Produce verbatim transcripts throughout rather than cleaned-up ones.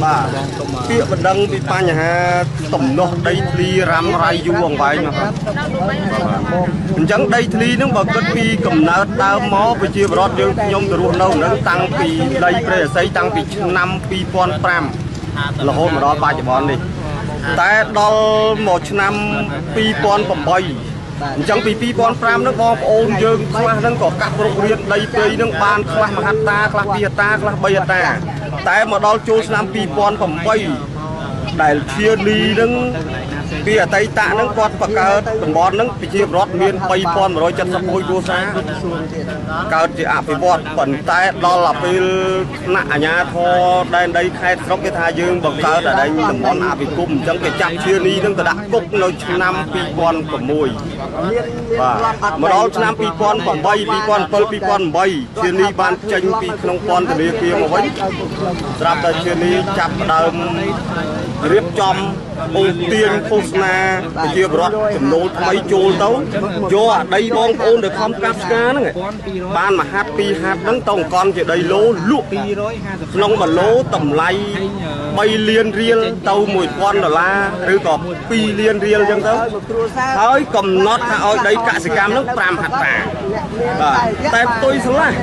បាទពាក្យបណ្ដឹងពីបញ្ហាទំនាស់ដីធ្លីរ៉ាំរ៉ៃយូរអង្វែងนะครับអញ្ចឹងដីធ្លីហ្នឹងបើគិតពីកំណើតដើមមកប្រជាពលរដ្ឋយើងខ្ញុំទៅរស់នៅនឹងតាំងពីដីព្រៃអាស័យតាំងពីឆ្នាំពីរពាន់ប្រាំរហូតមកដល់បច្ចុប្បន្ននេះតែដល់មកឆ្នាំពីរពាន់ប្រាំបីអញ្ចឹងពីពីរពាន់ប្រាំហ្នឹងបងប្អូនយើងខ្លះហ្នឹងក៏កាប់រុករៀនដីព្រៃហ្នឹងបានខ្លះមហត្តាខ្លះពីហត្តាខ្លះបីហត្តាតែមកដល់ចូលឆ្នាំពីរពាន់ប្រាំបីដែលជាលីហ្នឹងពីអតីតហ្នឹងគាត់បង្កើតតំបន់ហ្នឹងប្រជាពលរដ្ឋមានបីពាន់មួយរយចិតសិបមួយគ្រួសារកើតជាអភិវឌ្ឍប៉ុន្តែដល់ពេលថ្នាក់អាជ្ញាធរដែនដីខេត្តស្រុកគេថាយើងបង្កើតតែតំបន់អភិគមន៍អញ្ចឹងគេចាប់ជាលីហ្នឹងទៅដាក់គុកនៅឆ្នាំពីរពាន់ប្រាំមួយបាទមកដល់ឆ្នាំពីរពាន់ប្រាំបី ពីរពាន់ប្រាំbảy ពីរពាន់ប្រាំបីជាលីបានចេញពីក្នុងពន្ធនាគារមកវិញស្រាប់តែជាលីចាប់ដើមរៀបចំអូទាញឃោសនាប្រជាពលរដ្ឋចំណូលថ្មីចូលទៅយកអាដីបងប្អូនដែលខំកាប់ស្ការហ្នឹងបានមួយហាត់ពីរហាត់ហ្នឹងទៅអង្គន់ជាដីឡូលក់ក្នុងមួយឡូតម្លៃបីលានរៀលទៅមួយពាន់ដុល្លារឬក៏ពីរលានរៀលអញ្ចឹងទៅហើយកំណត់ថាឲ្យដីកសិកម្មហ្នឹងប្រាំហត្តាបាទតែផ្ទុយស្រឡះ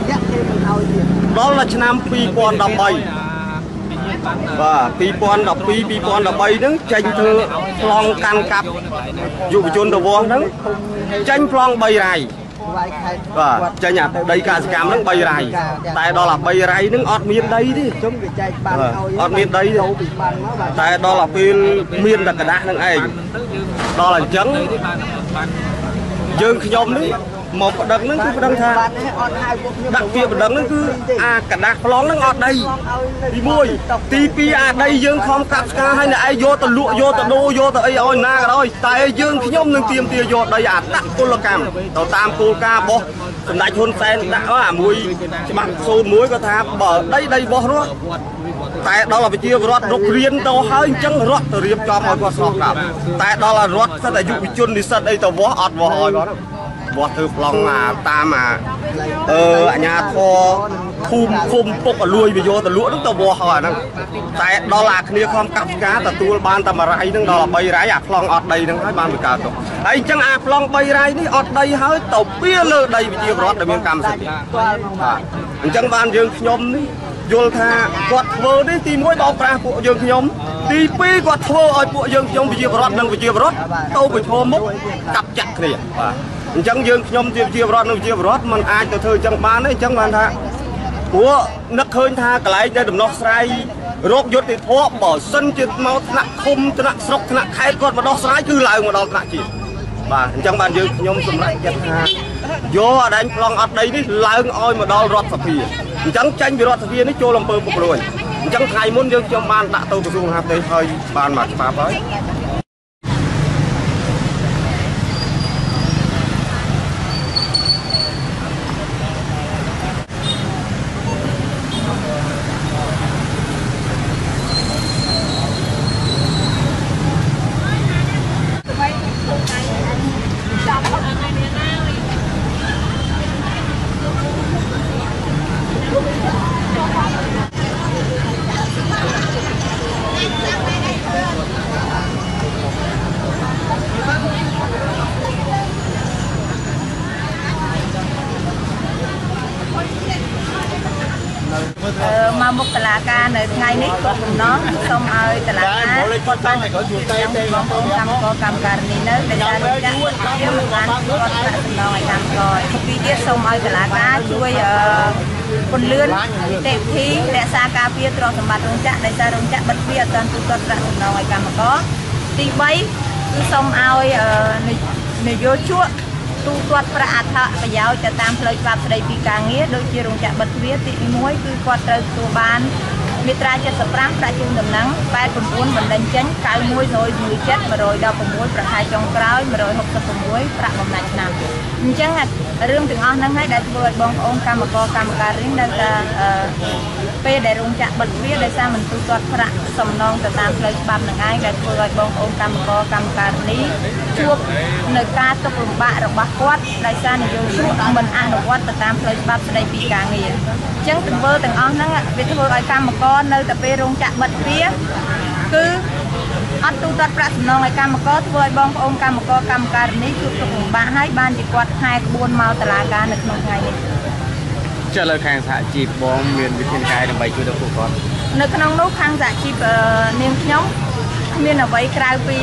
ដល់ឆ្នាំពីរពាន់ដប់បីបាទពីរពាន់ដប់ពីរ ពីរពាន់ដប់បីហ្នឹងចេញធ្វើប្លង់កាន់កាប់យុវជនតវហ្នឹងចេញប្លង់បីរ៉ៃបាទចេញអាដីកសិកម្មហ្នឹងបីរ៉ៃតែដល់អាបីរ៉ៃហ្នឹងអត់មានដីទេជុំគេចែកបានឲ្យអត់មានដីទេតែដល់អាពេលមានតែกระดาษហ្នឹងឯងដល់អញ្ចឹងយើងខ្ញុំនេះមកប្តឹងហ្នឹងគឺប្តឹងថាដាក់ពាក្យប្តឹងហ្នឹងគឺអាกระดาษប្លង់ហ្នឹងអត់ដីទីមួយទីពីរអាដីយើងខំកាប់ស្ការឲ្យអ្នកឯងយកទៅលក់យកទៅដូរយកទៅអីឲ្យណាក៏ដោយតែយើងខ្ញុំនឹងទាមទារយកដីអាដាក់ពលកម្មទៅតាមគោលការណ៍របស់សម្ដេចហ៊ុនសែនដាក់អាមួយច្បាប់សូន្យមួយក៏ថាបើដីដីបោះនោះតែដល់ប្រជាពលរដ្ឋរុករៀនទៅហើយអញ្ចឹងរដ្ឋទៅរៀបចំឲ្យគាត់ស្រុកកាប់តែដល់រដ្ឋសិតតែយុវជននិស្សិតអីទៅវាស់អត់វាស់ឲ្យគាត់វាស់ធ្វើប្លង់តាមអាអឺអាញាធរភូមិឃុំពុកឲ្យលួយវាយកទៅលក់ហ្នឹងទៅវាស់ឲ្យអាហ្នឹងតែដល់អាគ្នាខំកាប់ស្ការទទួលបានតែមួយរ៉ៃហ្នឹងដល់បីរ៉ៃអាប្លង់អត់ដីហ្នឹងហើយបានបង្កើតទៅហើយអញ្ចឹងអាប្លង់បីរ៉ៃនេះអត់ដីហើយទៅពៀលើដីប្រជាពលរដ្ឋដែលមានកម្មសិទ្ធិបាទអញ្ចឹងបានយើងខ្ញុំនេះយល់ថាគាត់ធ្វើនេះទីមួយបោកប្រាស់ពួកយើងខ្ញុំទីពីរគាត់ធ្វើឲ្យពួកយើងខ្ញុំប្រជាពលរដ្ឋនិងប្រជាពលរដ្ឋទៅប្រឈមមុខកាប់ចាក់គ្នាបាទអញ្ចឹងយើងខ្ញុំជាប្រជាពលរដ្ឋនិងប្រជាពលរដ្ឋមិនអាចទៅធ្វើអញ្ចឹងបានទេអញ្ចឹងបានថាព្រោះនឹកឃើញថាកន្លែងដែលដំណោះស្រាយរោគយុទ្ធធម៌បើសិនជាមកថ្នាក់ឃុំថ្នាក់ស្រុកថ្នាក់ខេត្តគាត់មកដោះស្រាយគឺឡើងមកដល់ថ្នាក់ជាតិបាទអញ្ចឹងបានយើងខ្ញុំសម្រេចចិត្តថាយកអដែងប្លង់អត់ដីនេះឡើងឲ្យមកដល់រដ្ឋសភាអញ្ចឹងចាញ់ពីរដ្ឋសភានេះចូលអំពើពុករលួយអញ្ចឹងថ្ងៃមុនយើងខ្ញុំបានដាក់ទៅក្រសួងមហាផ្ទៃហើយបានមកច្បាប់ហើយមកមុខតឡាការនៅថ្ងៃនេះក៏កំណត់សូមឲ្យតឡាការគាត់បានឲ្យជួយតែបងប្អូនកម្មករកម្មការនេះនៅដែលចាត់ចាក់ជាមិនបានគាត់ប្រាក់ចំណងឲ្យកម្មករពីទៀតសូមឲ្យតឡាការជួយពន្លឿននីតិវិធីរក្សាការពារទ្រព្យសម្បត្តិរោងចក្រដែលសាររោងចក្របិទទ្វារអត់ទាន់ទូទាត់ប្រាក់ចំណងឲ្យកម្មករទីបីគឺសូមឲ្យនយោជកទូទាត់ប្រាក់អត្ថប្រយោជន៍ទៅតាមផ្លូវច្បាប់ស្តីពីការងារដូចជារោងចក្របិទទ្វារទីមួយគឺគាត់ត្រូវទទួលបានមាត្រាเจ็ดสิบห้าប្រាក់ជូនដំណឹងแปดสิบเก้าបណ្ដឹងចេញเก้าสิบเอ็ด หนึ่งร้อยสิบเจ็ด หนึ่งร้อยสิบหกប្រាក់ខែចុងក្រោយหนึ่งร้อยหกสิบหกប្រាក់បំណាច់ឆ្នាំអញ្ចឹងរឿងទាំងអស់ហ្នឹងហើយដែលធ្វើឲ្យបងប្អូនកម្មករកម្មការីនៅតែពេលដែលរោងចក្របិទទ្វារដោយសារមិនទូទាត់ប្រាក់សំណងទៅតាមផ្លូវច្បាប់នឹងឯងដែលធ្វើឲ្យបងប្អូនកម្មករកម្មការីជួបនៅការទុករំបាក់របស់គាត់ដោយសារនយោបាយមិនអនុវត្តទៅតាមផ្លូវច្បាប់ស្តីពីការងារអញ្ចឹងទង្វើទាំងអស់ហ្នឹងវាធ្វើឲ្យកម្មករនៅតែពេលរោងចក្របិទទ្វារគឺអត់ទូទាត់ប្រាក់សំណងឲ្យកម្មករធ្វើឲ្យបងប្អូនកម្មករកម្មការិនីជួបទុករំបាក់ហើយបានជាគាត់ខែក្បួនមកតុលាការនៅក្នុងថ្ងៃនេះចុះលើខាងសហជីពបងមានវិធានការដើម្បីជួយដល់ពួកគាត់នៅក្នុងនោះខាងសហជីពនាងខ្ញុំមានអ្វីក្រៅពី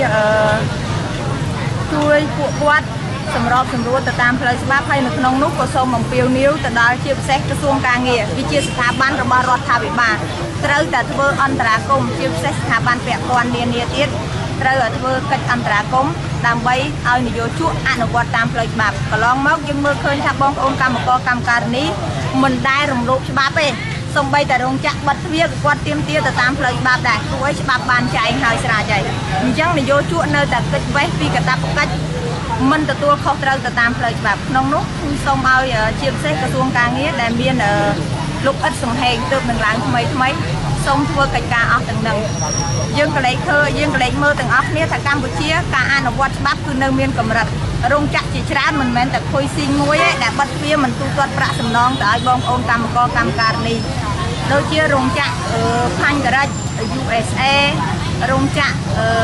ជួយពួកគាត់សម្របសម្រួលទៅតាមផ្លូវច្បាប់ហើយនៅក្នុងនោះក៏សូមអំពាវនាវទៅដល់ជាពិសេសក្រសួងការងារវាជាស្ថាប័នរបស់រដ្ឋាភិបាលត្រូវតែធ្វើអន្តរាគមន៍ជាពិសេសស្ថាប័នពាក់ព័ន្ធនានាទៀតត្រូវតែធ្វើកិច្ចអន្តរាគមន៍ដើម្បីឲ្យនយោជកអនុវត្តតាមផ្លូវច្បាប់កន្លងមកយើងមើលឃើញថាបងប្អូនកម្មករកម្មការិនីមិនដែលរំលោភច្បាប់ទេសូម្បីតែរោងចក្របិទទ្វារក៏គាត់ទាមទារទៅតាមផ្លូវច្បាប់ដែរព្រោះឲ្យច្បាប់បានចែងហើយស្រេចហើយអញ្ចឹងនយោជកនៅតែគិតវេះពីកាតព្វកិច្ចមិនទទួលខុសត្រូវទៅតាមផ្លូវច្បាប់ក្នុងនោះគឺសូមឲ្យជាពិសេសក្រសួងការងារដែលមានលោកអ៊ិតសំហេងទើបនឹងឡើងថ្មីថ្មីសូមធ្វើកិច្ចការអស់ទាំងនឹងយើងក៏លេចឃើញយើងក៏លេចមើលទាំងអស់គ្នាថាកម្ពុជាការអនុវត្តច្បាប់គឺនៅមានកម្រិតរោងចក្រជាច្រើនមិនមែនតែខុយស៊ីងមួយទេដែលបិទទ្វារមិនទូទាត់ប្រាក់សំណងទៅឲ្យបងប្អូនកម្មករកម្មការិនីដូចជារោងចក្រផាញ់ការ៉ាច់ យូ អេស เอ រោងចក្រអឺ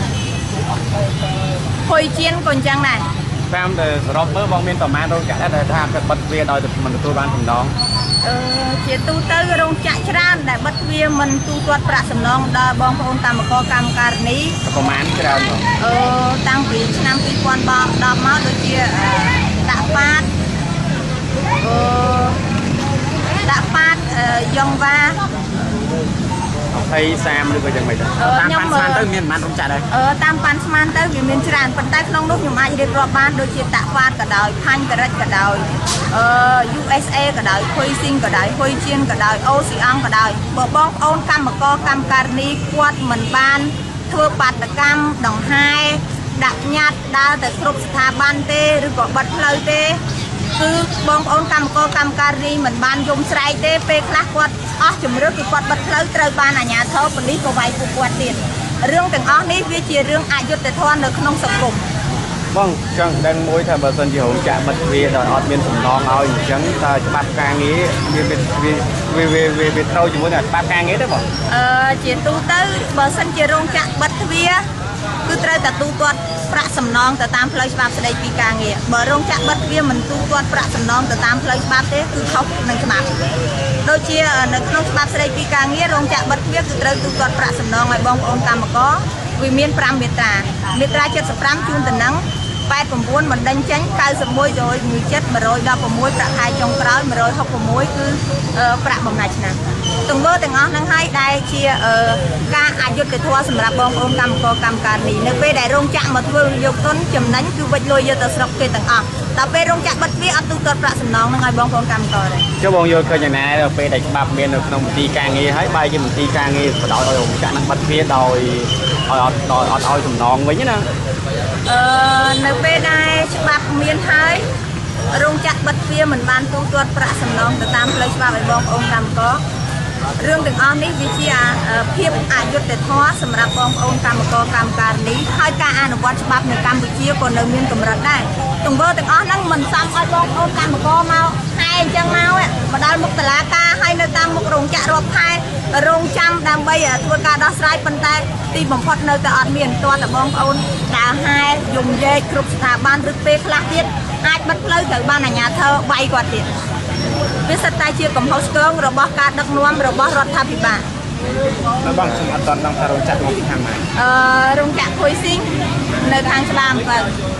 ខុយជៀនក៏អញ្ចឹងដែរតាមតែសរុបមើលបងមានប្រមាណរោងចក្រដែលថាបិទទ្វារដោយមិនទទួលបានសំណងអឺជាទូទៅរោងចក្រច្រើនដែលបិទទ្វារមិនទូទាត់ប្រាក់សំណងដល់បងប្អូនកម្មករកម្មការិនីប្រមាណច្រើនបងអឺតាំងពីឆ្នាំពីរពាន់ដប់មកដូចជាដាក់ប៉ាតអឺដាក់ប៉ាតយ៉ងវ៉ាអីសាមឬក៏យ៉ាងម៉េចទៅតាមប៉ាន់ស្មានទៅមានប្រមាណរោងចក្រដែរអឺតាមប៉ាន់ស្មានទៅវាមានច្រើនប៉ុន្តែក្នុងនោះខ្ញុំអាចរៀបរាប់បានដូចជាតាក់ប៉ាតក៏ដោយផាញ់ការ៉ិចក៏ដោយអឺ យូ អេស เอ ក៏ដោយខុយស៊ីងក៏ដោយខុយជៀនក៏ដោយអូស៊ីអង់ក៏ដោយបើបងប្អូនកម្មករកម្មការិនីគាត់មិនបានធ្វើបាតកម្មដង្ហែដាក់ញត្តិដើរទៅគ្រប់ស្ថាប័នទេឬក៏បិទផ្លូវទេគឺបងប្អូនកម្មករកម្មការិនីមិនបានយំស្រែកទេពេលខ្លះគាត់អស់ជំរឿគឺគាត់បិទផ្លូវត្រូវបានអាជ្ញាធរប៉ូលីសក៏វាយពួកគាត់ទៀតរឿងទាំងអស់នេះវាជារឿងអយុត្តិធម៌នៅក្នុងសង្គមបងចង់ដឹងមួយថាបើសិនជារោងចក្របិទទ្វារដោយអត់មានសំណងឲ្យអញ្ចឹងតើច្បាប់ការងារវាវាវាវាវាត្រូវជាមួយនឹងច្បាប់ការងារទេបងអឺជាទូទៅបើសិនជារោងចក្របិទទ្វារគឺត្រូវតែទូទាត់ប្រាក់សំណងទៅតាមផ្លូវច្បាប់ស្តីពីការងារបើរោងចក្របិទទ្វារមិនទូទាត់ប្រាក់សំណងទៅតាមផ្លូវច្បាប់ទេគឺខុសនឹងច្បាប់ដូចជានៅក្នុងច្បាប់ស្តីពីការងាករោងចក្របិទទ្វារគឺត្រូវទូទាត់ប្រាក់សំណងឲ្យបងប្អូនកម្មករវាមានប្រាំមាត្រាមាត្រាเจ็ดสิบห้าជូនតំណែងแปดสิบเก้าបណ្ដឹងចេញเก้าสิบเอ็ดរយមួយចិត្តមួយរយដប់ប្រាំប្រាក់ខែចុងក្រោយមួយរយហុកប្រាំគឺប្រាក់បំណាច់ឆ្នាំទង្វើទាំងអស់ហ្នឹងហើយដែលជាការអយុត្តិធម៌សម្រាប់បងប្អូនកម្មករកម្មការិនីនៅពេលដែលរោងចក្រមកធ្វើយកទុនចំណេញគឺវិច្ចលុយយកទៅស្រុកគេទាំងអស់ដល់ពេលរោងចក្របិទទ្វារអត់ទូទាត់ប្រាក់សំណងហ្នឹងឲ្យបងប្អូនកម្មករទេចុះបងយល់ឃើញយ៉ាងណាដល់ពេលដែលច្បាប់មាននៅក្នុងមន្ទីរការងារហើយបែរជាមន្ទីរការងារបដោយឲ្យរោងចក្រហ្នឹងបិទទ្វារដោយឲ្យអត់អត់ឲ្យសំណងវិញណាអឺនៅពេលដែលច្បាប់មានហើយរោងចក្របិទទ្វារមិនបានទូទាត់ប្រាក់សំណងទៅតាមផ្លូវច្បាប់ឲ្យបងប្អូនកម្មកររឿងទាំងអស់នេះវាជាភាពអយុត្តិធម៌សម្រាប់បងប្អូនកម្មករកម្មការិនីហើយការអនុវត្តច្បាប់នៅកម្ពុជាក៏នៅមានកម្រិតដែរទង្វើទាំងអស់ហ្នឹងមិនសមឲ្យបងប្អូនកម្មករមកខែអញ្ចឹងមកមកដល់មុខតុលាការហើយនៅតាមមុខរោងចក្ររាប់ខែរងចាំដើម្បីធ្វើការដោះស្រាយប៉ុន្តែទីបំផុតនៅតែអត់មានទាល់តែបងប្អូនដើរហែយំយែកគ្រប់ស្ថាប័នឬពេលខ្លះទៀតអាចបិទផ្លូវត្រូវបានអាជ្ញាធរវាយគាត់ទៀតវាសិតតែជាកំហុសឆ្គងរបស់ការដឹកនាំរបស់រដ្ឋាភិបាលនៅបងខ្ញុំអត់តន់ដឹងថារោងចក្រមកពីខាងណាអឺរោងចក្រខុយស៊ីងនៅខាងស្ដាមទៅ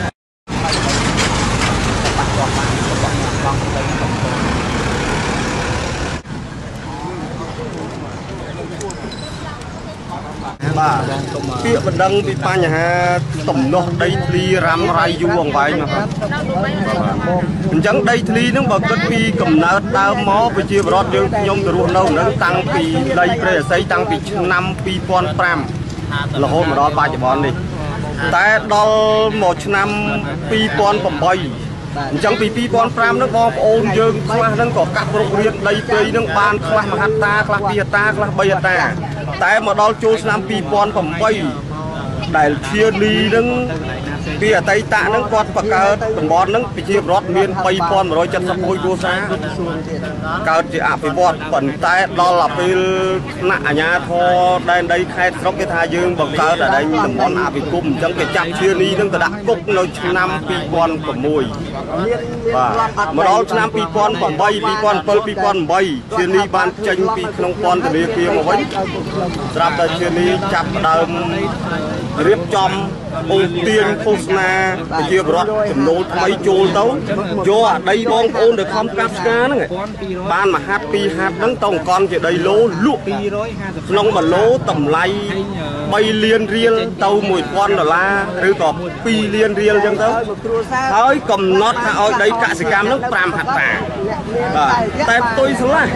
បាទពាក្យបណ្ដឹងពីបញ្ហាទំនាស់ដីធ្លីរ៉ាំរ៉ៃយូរអង្វែងណាបាទអញ្ចឹងដីធ្លីហ្នឹងបើគិតពីកំណើតដើមមកប្រជាពលរដ្ឋយើងខ្ញុំទៅរស់នៅនឹងតាំងពីដីព្រៃអាស័យតាំងពីឆ្នាំពីរពាន់ប្រាំរហូតមកដល់បច្ចុប្បន្ននេះតែដល់មកឆ្នាំពីរពាន់ប្រាំបីអញ្ចឹងពីពីរពាន់ប្រាំហ្នឹងបងប្អូនយើងខ្លះហ្នឹងក៏កាប់រុករៀនដីព្រៃហ្នឹងបានខ្លះមហត្តាខ្លះពីហត្តាខ្លះបីហត្តាតែមកដល់ចូលឆ្នាំពីរពាន់ប្រាំបីដែលធានីហ្នឹងពីអតីតហ្នឹងគាត់បង្កើតតំបន់ហ្នឹងប្រជាពលរដ្ឋមានបីពាន់មួយរយចិតសិបមួយគ្រួសារកើតជាអភិវឌ្ឍប៉ុន្តែដល់ទៅពេលថ្នាក់អាជ្ញាធរដែនដីខេត្តស្រុកគេថាយើងបង្កើតឲ្យតំបន់អភិគមអញ្ចឹងគេចាប់ឈានីហ្នឹងទៅដាក់គុកនៅឆ្នាំពីរពាន់ប្រាំមួយ បាទមកដល់ឆ្នាំពីរពាន់ប្រាំបី ពីរពាន់ប្រាំbảy ពីរពាន់ប្រាំបីឈានីបានចេញពីក្នុងពន្ធនាគារមកវិញស្រាប់តែឈានីចាប់ដើមរៀបចំអូសទាញឃោសនាប្រជាពលរដ្ឋចំណូលថ្មីចូលទៅយកអាដីបងប្អូនដែលខំកាប់ស្ការហ្នឹងបានមួយហាត់ពីរហាត់ហ្នឹងទៅអង្គន់ជាដីឡូលក់ក្នុងមួយឡូតម្លៃបីលានរៀលទៅមួយពាន់ដុល្លារឬក៏ពីរលានរៀលអញ្ចឹងទៅហើយកំណត់ថាឲ្យដីកសិកម្មហ្នឹងប្រាំហិកតាបាទតែផ្ទុយស្រឡះ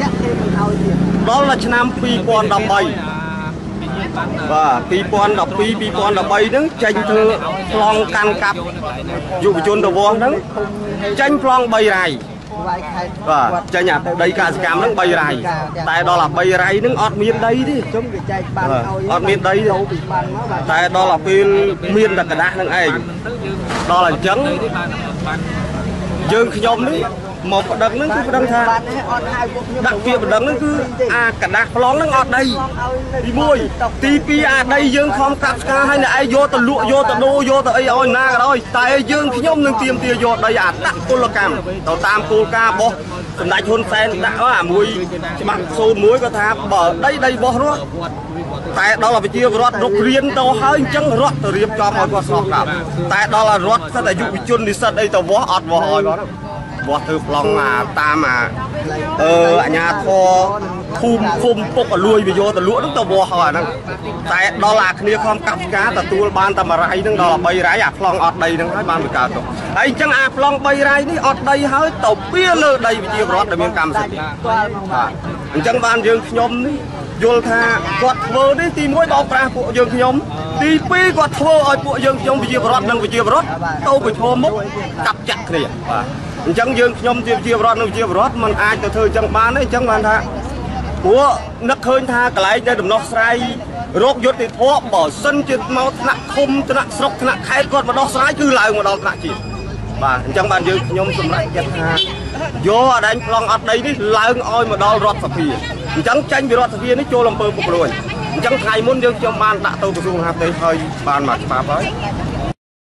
ដល់ឆ្នាំពីរពាន់ដប់បី បាទពីរពាន់ដប់ពីរ ពីរពាន់ដប់បី ហ្នឹងចេញធ្វើប្លង់កាន់កាប់យុវជនទៅវោះហ្នឹងចេញប្លង់បីរៃបាទចេញអាដីកសិកម្មហ្នឹងបីរៃតែដល់អាបីរៃហ្នឹងអត់មានដីទេជុំគេចែកបានឲ្យអត់មានដីទេតែដល់អាពេលមានតែกระดาษហ្នឹងឯងដល់អញ្ចឹងយើងខ្ញុំនេះមកប្តឹងហ្នឹងគឺប្តឹងថាដាក់ពាក្យប្តឹងហ្នឹងគឺអាกระดาษប្លង់ហ្នឹងអត់ដីទីមួយទីពីរអាដីយើងខំកាប់ស្ការហើយអ្នកឯងយកទៅលក់យកទៅដូរយកទៅអីឲ្យណាក៏ដោយតែយើងខ្ញុំនឹងទាមទារយកដីអាដាក់ពលកម្មទៅតាមគោលការណ៍របស់សម្ដេចហ៊ុនសែនដាក់អាមួយច្បាប់សូន្យមួយក៏ថាបើដីដីបោះរស់តែដល់ប្រជាពលរដ្ឋរុករៀនទៅហើយអញ្ចឹងរដ្ឋទៅរៀបចំឲ្យគាត់ស្របកាប់តែដល់រដ្ឋស្ថិតតែយុវជននិស្សិតអីទៅវោះអត់វោះឲ្យគាត់វោះធ្វើប្លង់តាមអាអឺអាញាធរភូមិឃុំពុកឲ្យលួយវាយកទៅលក់ហ្នឹងទៅវោះឲ្យអាហ្នឹងតែដល់អាគ្នាខំកាប់ស្ការទទួលបានតែមួយរៃហ្នឹងដល់បីរៃអាប្លង់អត់ដីហ្នឹងហើយបានបង្កើតទៅហើយអញ្ចឹងអាប្លង់បីរៃនេះអត់ដីហើយទៅពៀលើដីប្រជាពលរដ្ឋដែលមានកម្មសិទ្ធិបាទអញ្ចឹងបានយើងខ្ញុំនេះយល់ថាគាត់ធ្វើនេះទីមួយបោកប្រាស់ពួកយើងខ្ញុំទីពីរគាត់ធ្វើឲ្យពួកយើងខ្ញុំប្រជាពលរដ្ឋនិងប្រជាពលរដ្ឋទៅប្រឈមមុខកាប់ចាក់គ្នាបាទអញ្ចឹងយើងខ្ញុំជាប្រជាពលរដ្ឋនិងប្រជាពលរដ្ឋមិនអាចទៅធ្វើអញ្ចឹងបានទេអញ្ចឹងបានថាព្រោះនឹកឃើញថាកន្លែងដែលដំណោះស្រាយរោគយុទ្ធធម៌បើសិនជាមកថ្នាក់ឃុំថ្នាក់ស្រុកថ្នាក់ខេត្តគាត់មកដោះស្រាយគឺឡើងមកដល់ថ្នាក់ជាតិបាទអញ្ចឹងបានយើងខ្ញុំសម្រេចចិត្តថាយកអដែងប្លង់អត់ដីនេះឡើងឲ្យមកដល់រដ្ឋសភាអញ្ចឹងចាញ់ពីរដ្ឋសភានេះចូលអំពើពុករលួយអញ្ចឹងថ្ងៃមុនយើងខ្ញុំបានដាក់ទៅក្រសួងមហាផ្ទៃហើយបានមកច្បាប់ហើយ